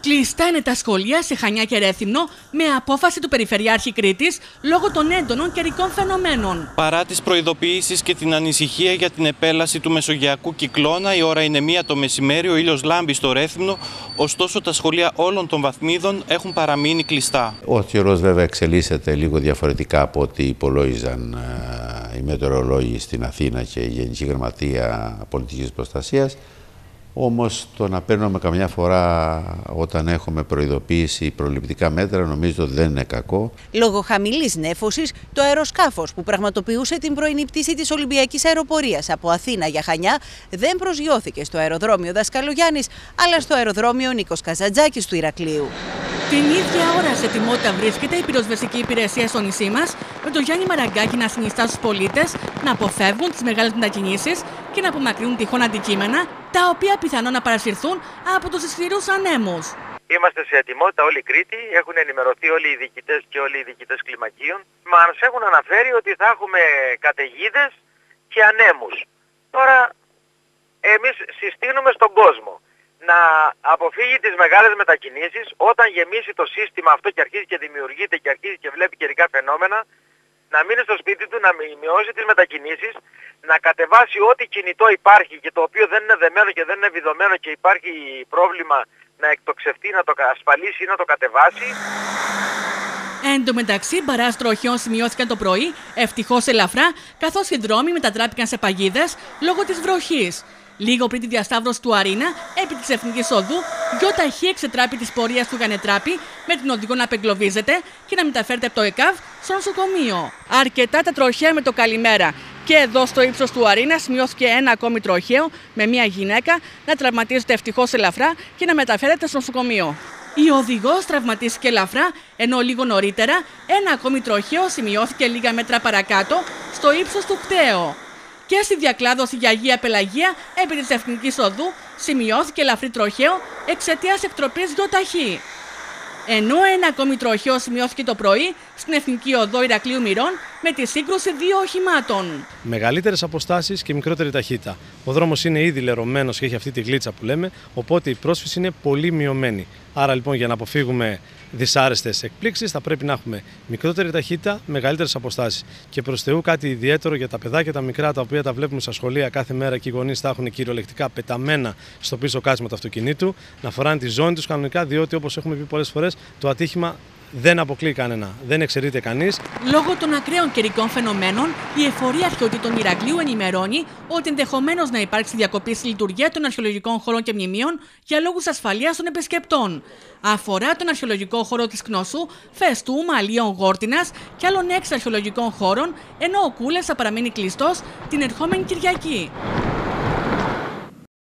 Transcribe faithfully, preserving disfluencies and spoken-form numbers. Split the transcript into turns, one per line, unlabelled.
Κλειστά είναι τα σχολεία σε Χανιά και Ρέθυμνο με απόφαση του Περιφερειάρχη Κρήτης λόγω των έντονων καιρικών φαινομένων.
Παρά τις προειδοποιήσεις και την ανησυχία για την επέλαση του μεσογειακού κυκλώνα, η ώρα είναι μία το μεσημέρι, ο ήλιος λάμπει στο Ρέθυμνο, ωστόσο τα σχολεία όλων των βαθμίδων έχουν παραμείνει κλειστά.
Ο καιρός βέβαια εξελίσσεται λίγο διαφορετικά από ό,τι υπολόγιζαν ε, οι μετεωρολόγοι στην Αθήνα και η Γενική Γραμματεία Πολιτικής Προστασίας. Όμως το να παίρνουμε καμιά φορά όταν έχουμε προειδοποίηση προληπτικά μέτρα νομίζω ότι δεν είναι κακό.
Λόγω χαμηλής νέφωσης, το αεροσκάφος που πραγματοποιούσε την πρωινή πτήση της Ολυμπιακής Αεροπορίας από Αθήνα για Χανιά δεν προσγειώθηκε στο αεροδρόμιο Δασκαλογιάννης, αλλά στο αεροδρόμιο Νίκος Καζαντζάκης του Ηρακλείου.
Την ίδια ώρα σε ετοιμότητα βρίσκεται η πυροσβεστική υπηρεσία στο νησί μας, με τον Γιάννη Μαραγκάκη να συνιστά στους πολίτες να αποφεύγουν τις μεγάλες μετακινήσεις και να απομακρύνουν τυχόν αντικείμενα, τα οποία πιθανόν να παρασυρθούν από τους ισχυρούς ανέμους.
Είμαστε σε ετοιμότητα όλοι οι Κρήτοι, έχουν ενημερωθεί όλοι οι διοικητές και όλοι οι διοικητές κλιμακίων. Μας έχουν αναφέρει ότι θα έχουμε καταιγίδες και ανέμους. Τώρα εμείς συστήνουμε στον κόσμο να αποφύγει τις μεγάλες μετακινήσεις όταν γεμίσει το σύστημα αυτό και αρχίζει και δημιουργείται και αρχίζει και βλέπει καιρικά φαινόμενα, να μείνει στο σπίτι του, να μειώσει τις μετακινήσεις, να κατεβάσει ό,τι κινητό υπάρχει και το οποίο δεν είναι δεμένο και δεν είναι βιδωμένο και υπάρχει πρόβλημα να εκτοξευτεί, να το ασφαλίσει ή να το κατεβάσει.
Εν τω μεταξύ, μπαράζ τροχιών σημειώθηκαν το πρωί, ευτυχώς ελαφρά, καθώς οι δρόμοι μετατράπηκαν σε παγίδες λόγω της βροχής. Λίγο πριν τη διασταύρωση του Αρίνα, επί της Εθνικής Οδού, γιοταχή εξετράπη της πορείας του Γανετράπη, με την οδηγό να απεγκλωβίζεται και να μεταφέρεται από το ΕΚΑΒ στο νοσοκομείο. Αρκετά τα τροχαία με το καλημέρα. Και εδώ στο ύψος του Αρίνα σημειώθηκε ένα ακόμη τροχαίο με μια γυναίκα να τραυματίζεται ευτυχώς ελαφρά και να μεταφέρεται στο νοσοκομείο. Η οδηγός τραυματίστηκε ελαφρά, ενώ λίγο νωρίτερα ένα ακόμη τροχαίο σημειώθηκε λίγα μέτρα παρακάτω στο ύψος του Κταίο. Και στη διακλάδωση για Αγία Πελαγία, επί της Εθνικής Οδού, σημειώθηκε ελαφρύ τροχαίο εξαιτίας εκτροπής γιοταχή. Ενώ ένα ακόμη τροχαίο σημειώθηκε το πρωί στην Εθνική Οδό Ηρακλείου Μυρών με τη σύγκρουση δύο οχημάτων.
Μεγαλύτερες αποστάσεις και μικρότερη ταχύτητα. Ο δρόμος είναι ήδη λερωμένος και έχει αυτή τη γλίτσα που λέμε, οπότε η πρόσφυση είναι πολύ μειωμένη. Άρα λοιπόν για να αποφύγουμε δυσάρεστες εκπλήξεις θα πρέπει να έχουμε μικρότερη ταχύτητα, μεγαλύτερες αποστάσεις. Και προς Θεού κάτι ιδιαίτερο για τα παιδάκια τα μικρά τα οποία τα βλέπουμε στα σχολεία κάθε μέρα και οι γονείς τα έχουν κυριολεκτικά πεταμένα στο πίσω κάθισμα του αυτοκινήτου, να φοράνε τη ζώνη τους κανονικά, διότι όπως έχουμε πει πολλές φορές το ατύχημα δεν αποκλείει κανένα, δεν εξαιρείται κανείς.
Λόγω των ακραίων καιρικών φαινομένων, η Εφορία Αρχαιοτήτων Ηρακλείου ενημερώνει ότι ενδεχομένως να υπάρξει διακοπή στη λειτουργία των αρχαιολογικών χωρών και μνημείων για λόγους ασφαλείας των επισκεπτών. Αφορά τον αρχαιολογικό χώρο της Κνωσού, Φεστού, Μαλίων, Γόρτινας και άλλων έξι αρχαιολογικών χώρων, ενώ ο Κούλες θα παραμείνει κλειστός την ερχόμενη Κυριακή.